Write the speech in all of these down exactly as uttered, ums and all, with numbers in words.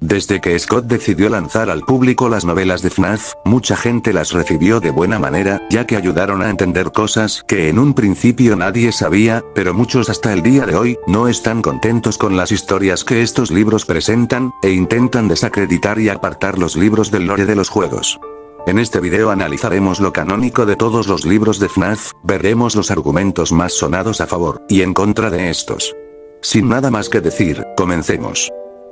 Desde que Scott decidió lanzar al público las novelas de F NAF, mucha gente las recibió de buena manera, ya que ayudaron a entender cosas que en un principio nadie sabía, pero muchos hasta el día de hoy, no están contentos con las historias que estos libros presentan, e intentan desacreditar y apartar los libros del lore de los juegos. En este video analizaremos lo canónico de todos los libros de F NAF, veremos los argumentos más sonados a favor y en contra de estos. Sin nada más que decir, comencemos.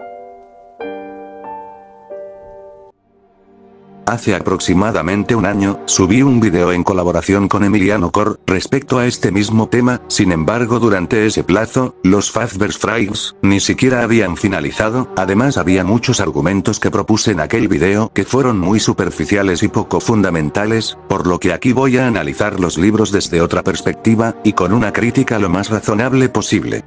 Hace aproximadamente un año, subí un video en colaboración con Emiliano Cor, respecto a este mismo tema, sin embargo durante ese plazo, los Fazbear's Friends, ni siquiera habían finalizado, además había muchos argumentos que propuse en aquel video que fueron muy superficiales y poco fundamentales, por lo que aquí voy a analizar los libros desde otra perspectiva, y con una crítica lo más razonable posible.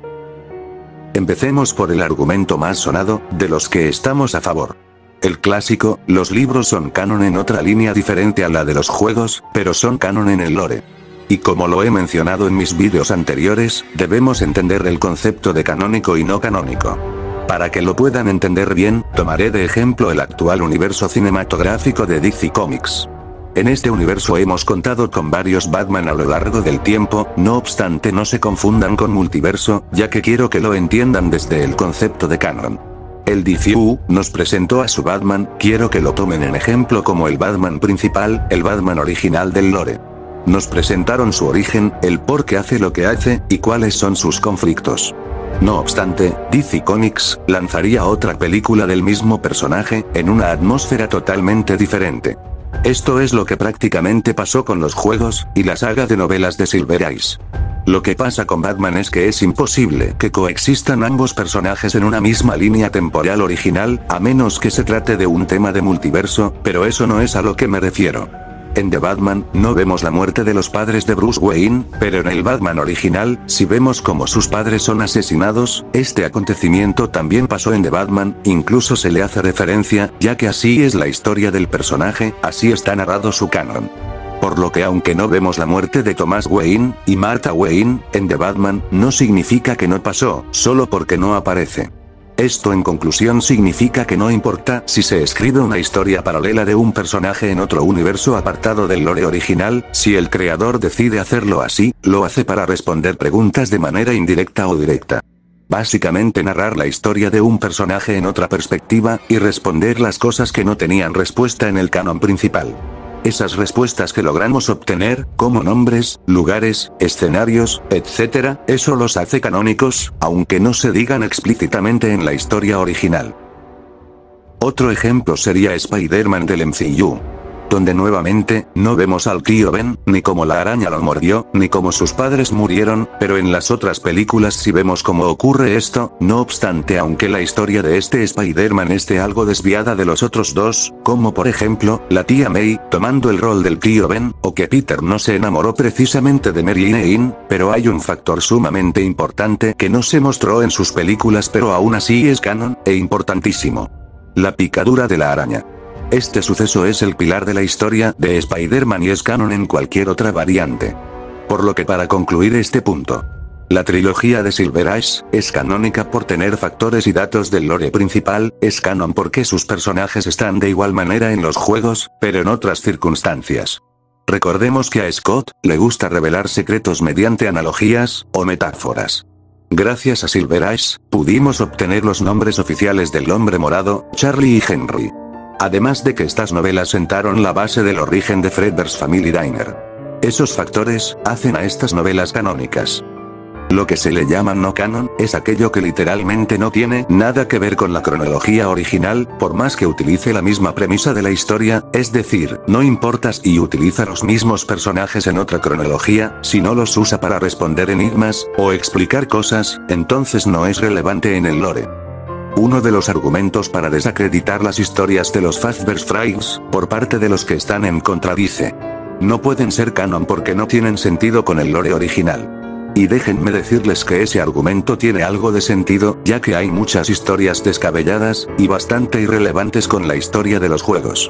Empecemos por el argumento más sonado, de los que estamos a favor. El clásico, los libros son canon en otra línea diferente a la de los juegos, pero son canon en el lore. Y como lo he mencionado en mis vídeos anteriores, debemos entender el concepto de canónico y no canónico. Para que lo puedan entender bien, tomaré de ejemplo el actual universo cinematográfico de D C Comics. En este universo hemos contado con varios Batman a lo largo del tiempo, no obstante no se confundan con multiverso, ya que quiero que lo entiendan desde el concepto de canon. El D C U nos presentó a su Batman, quiero que lo tomen en ejemplo como el Batman principal, el Batman original del lore. Nos presentaron su origen, el por qué hace lo que hace, y cuáles son sus conflictos. No obstante, D C Comics lanzaría otra película del mismo personaje, en una atmósfera totalmente diferente. Esto es lo que prácticamente pasó con los juegos, y la saga de novelas de Silver Ice. Lo que pasa con Batman es que es imposible que coexistan ambos personajes en una misma línea temporal original, a menos que se trate de un tema de multiverso, pero eso no es a lo que me refiero. En The Batman, no vemos la muerte de los padres de Bruce Wayne, pero en el Batman original, si vemos cómo sus padres son asesinados, este acontecimiento también pasó en The Batman, incluso se le hace referencia, ya que así es la historia del personaje, así está narrado su canon. Por lo que aunque no vemos la muerte de Thomas Wayne y Martha Wayne en The Batman, no significa que no pasó, solo porque no aparece. Esto en conclusión significa que no importa si se escribe una historia paralela de un personaje en otro universo apartado del lore original, si el creador decide hacerlo así, lo hace para responder preguntas de manera indirecta o directa. Básicamente narrar la historia de un personaje en otra perspectiva, y responder las cosas que no tenían respuesta en el canon principal. Esas respuestas que logramos obtener, como nombres, lugares, escenarios, etcétera, eso los hace canónicos, aunque no se digan explícitamente en la historia original. Otro ejemplo sería Spider-Man del M C U. Donde nuevamente, no vemos al tío Ben, ni cómo la araña lo mordió, ni cómo sus padres murieron, pero en las otras películas sí vemos cómo ocurre esto, no obstante aunque la historia de este Spider-Man esté algo desviada de los otros dos, como por ejemplo, la tía May, tomando el rol del tío Ben, o que Peter no se enamoró precisamente de Mary Jane, pero hay un factor sumamente importante que no se mostró en sus películas pero aún así es canon, e importantísimo. La picadura de la araña. Este suceso es el pilar de la historia de Spider-Man y es canon en cualquier otra variante. Por lo que para concluir este punto, la trilogía de Silver Ash es canónica por tener factores y datos del lore principal, es canon porque sus personajes están de igual manera en los juegos, pero en otras circunstancias. Recordemos que a Scott le gusta revelar secretos mediante analogías o metáforas. Gracias a Silver Ash, pudimos obtener los nombres oficiales del Hombre Morado, Charlie y Henry. Además de que estas novelas sentaron la base del origen de Fredbear's Family Diner. Esos factores hacen a estas novelas canónicas. Lo que se le llama no canon es aquello que literalmente no tiene nada que ver con la cronología original, por más que utilice la misma premisa de la historia, es decir, no importa si utiliza los mismos personajes en otra cronología, si no los usa para responder enigmas o explicar cosas, entonces no es relevante en el lore. Uno de los argumentos para desacreditar las historias de los Fazbear's Friends, por parte de los que están en contra dice: no pueden ser canon porque no tienen sentido con el lore original. Y déjenme decirles que ese argumento tiene algo de sentido, ya que hay muchas historias descabelladas, y bastante irrelevantes con la historia de los juegos.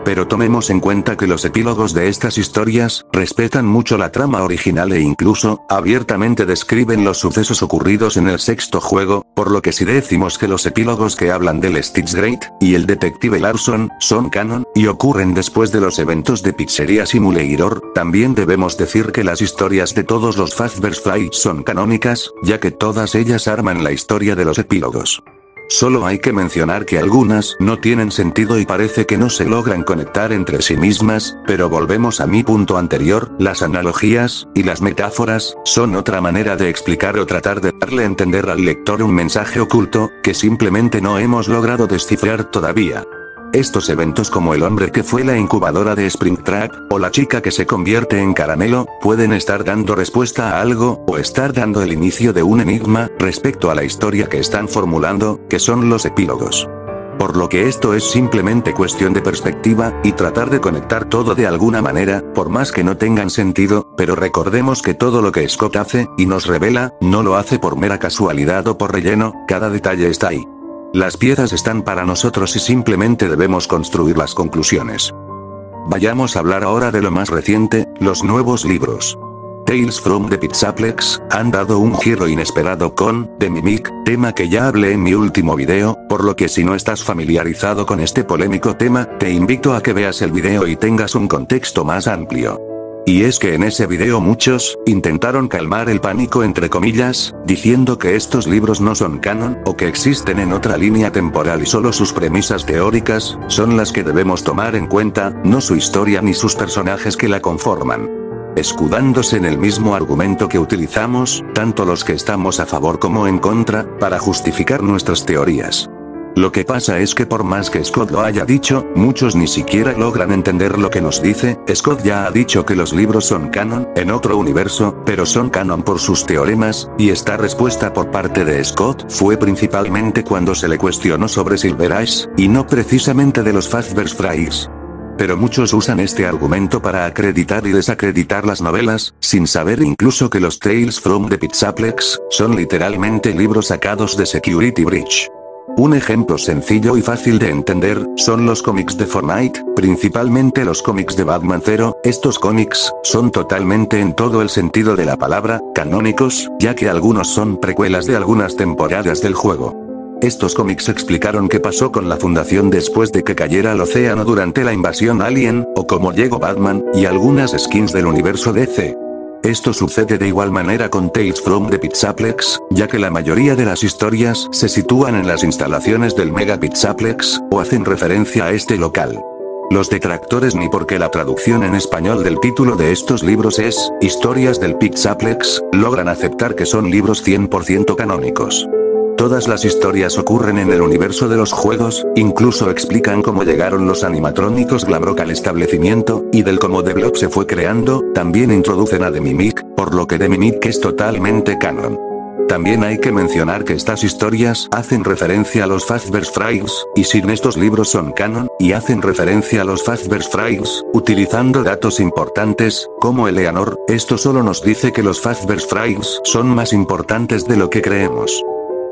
Pero tomemos en cuenta que los epílogos de estas historias respetan mucho la trama original e incluso, abiertamente describen los sucesos ocurridos en el sexto juego, por lo que si decimos que los epílogos que hablan del Stitch Great y el detective Larson son canon, y ocurren después de los eventos de Pizzeria Simulator, también debemos decir que las historias de todos los Fazbear's Frights son canónicas, ya que todas ellas arman la historia de los epílogos. Solo hay que mencionar que algunas no tienen sentido y parece que no se logran conectar entre sí mismas, pero volvemos a mi punto anterior, las analogías y las metáforas son otra manera de explicar o tratar de darle a entender al lector un mensaje oculto, que simplemente no hemos logrado descifrar todavía. Estos eventos como el hombre que fue la incubadora de Springtrap, o la chica que se convierte en caramelo, pueden estar dando respuesta a algo, o estar dando el inicio de un enigma, respecto a la historia que están formulando, que son los epílogos. Por lo que esto es simplemente cuestión de perspectiva, y tratar de conectar todo de alguna manera, por más que no tengan sentido, pero recordemos que todo lo que Scott hace, y nos revela, no lo hace por mera casualidad o por relleno, cada detalle está ahí. Las piezas están para nosotros y simplemente debemos construir las conclusiones. Vayamos a hablar ahora de lo más reciente, los nuevos libros. Tales from the Pizzaplex han dado un giro inesperado con The Mimic, tema que ya hablé en mi último video, por lo que si no estás familiarizado con este polémico tema, te invito a que veas el video y tengas un contexto más amplio. Y es que en ese video muchos intentaron calmar el pánico entre comillas, diciendo que estos libros no son canon, o que existen en otra línea temporal y solo sus premisas teóricas son las que debemos tomar en cuenta, no su historia ni sus personajes que la conforman. Escudándose en el mismo argumento que utilizamos, tanto los que estamos a favor como en contra, para justificar nuestras teorías. Lo que pasa es que por más que Scott lo haya dicho, muchos ni siquiera logran entender lo que nos dice. Scott ya ha dicho que los libros son canon, en otro universo, pero son canon por sus teoremas, y esta respuesta por parte de Scott fue principalmente cuando se le cuestionó sobre Silver Ash, y no precisamente de los Fazbear's Frights. Pero muchos usan este argumento para acreditar y desacreditar las novelas, sin saber incluso que los Tales from the Pizzaplex son literalmente libros sacados de Security Breach. Un ejemplo sencillo y fácil de entender, son los cómics de Fortnite, principalmente los cómics de Batman Zero. Estos cómics son totalmente en todo el sentido de la palabra, canónicos, ya que algunos son precuelas de algunas temporadas del juego. Estos cómics explicaron qué pasó con la Fundación después de que cayera al océano durante la invasión alien, o cómo llegó Batman, y algunas skins del universo D C. Esto sucede de igual manera con Tales from the Pizzaplex, ya que la mayoría de las historias se sitúan en las instalaciones del Mega Pizzaplex, o hacen referencia a este local. Los detractores ni porque la traducción en español del título de estos libros es Historias del Pizzaplex, logran aceptar que son libros cien por ciento canónicos. Todas las historias ocurren en el universo de los juegos, incluso explican cómo llegaron los animatrónicos Glamrock al establecimiento, y del cómo The Blob se fue creando, también introducen a The Mimic, por lo que The Mimic es totalmente canon. También hay que mencionar que estas historias hacen referencia a los Fazbear's Frights, y sin estos libros son canon, y hacen referencia a los Fazbear's Frights, utilizando datos importantes, como Eleanor. Esto solo nos dice que los Fazbear's Frights son más importantes de lo que creemos.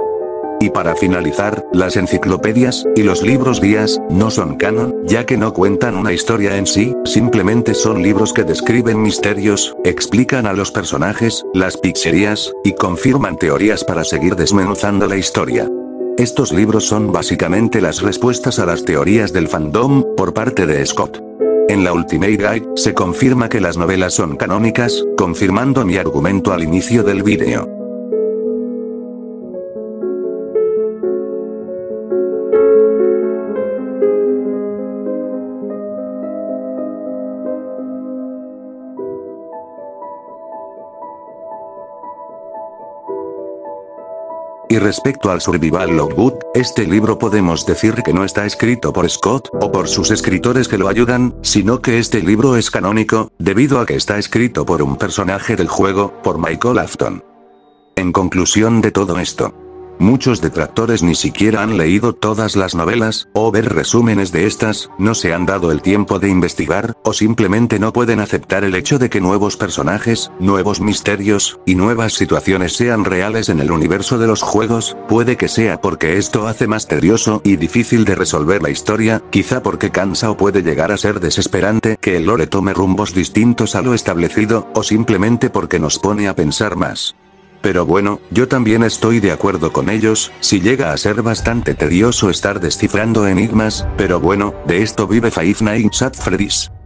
Y para finalizar, las enciclopedias y los libros guías no son canon, ya que no cuentan una historia en sí, simplemente son libros que describen misterios, explican a los personajes, las pizzerías, y confirman teorías para seguir desmenuzando la historia. Estos libros son básicamente las respuestas a las teorías del fandom, por parte de Scott. En la Ultimate Guide, se confirma que las novelas son canónicas, confirmando mi argumento al inicio del vídeo. Y respecto al Survival Logbook, este libro podemos decir que no está escrito por Scott, o por sus escritores que lo ayudan, sino que este libro es canónico, debido a que está escrito por un personaje del juego, por Michael Afton. En conclusión de todo esto, Muchos detractores ni siquiera han leído todas las novelas, o ver resúmenes de estas, no se han dado el tiempo de investigar, o simplemente no pueden aceptar el hecho de que nuevos personajes, nuevos misterios, y nuevas situaciones sean reales en el universo de los juegos. Puede que sea porque esto hace más tedioso y difícil de resolver la historia, quizá porque cansa o puede llegar a ser desesperante que el lore tome rumbos distintos a lo establecido, o simplemente porque nos pone a pensar más. Pero bueno, yo también estoy de acuerdo con ellos, si llega a ser bastante tedioso estar descifrando enigmas, pero bueno, de esto vive Five Nights at Freddy's.